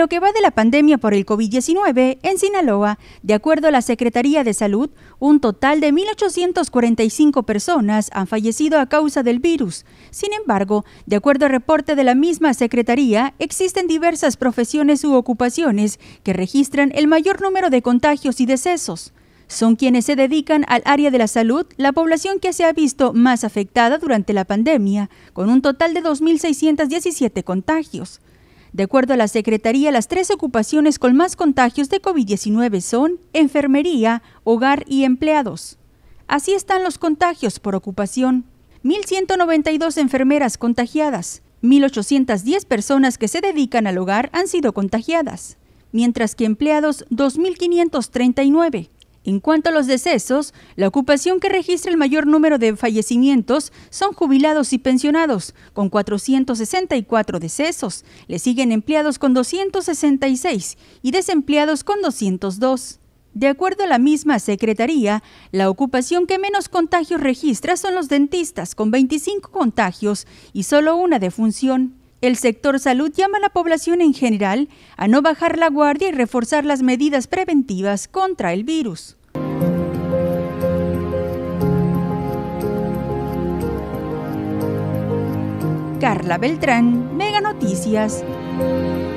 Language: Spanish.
lo que va de la pandemia por el COVID-19, en Sinaloa, de acuerdo a la Secretaría de Salud, un total de 1,845 personas han fallecido a causa del virus. Sin embargo, de acuerdo al reporte de la misma Secretaría, existen diversas profesiones u ocupaciones que registran el mayor número de contagios y decesos. Son quienes se dedican al área de la salud, la población que se ha visto más afectada durante la pandemia, con un total de 2,617 contagios. De acuerdo a la Secretaría, las 3 ocupaciones con más contagios de COVID-19 son enfermería, hogar y empleados. Así están los contagios por ocupación. 1,192 enfermeras contagiadas, 1,810 personas que se dedican al hogar han sido contagiadas, mientras que empleados 2,539. En cuanto a los decesos, la ocupación que registra el mayor número de fallecimientos son jubilados y pensionados, con 464 decesos. Le siguen empleados con 266 y desempleados con 202. De acuerdo a la misma Secretaría, la ocupación que menos contagios registra son los dentistas, con 25 contagios y solo una defunción. El sector salud llama a la población en general a no bajar la guardia y reforzar las medidas preventivas contra el virus. Carla Beltrán, Mega Noticias.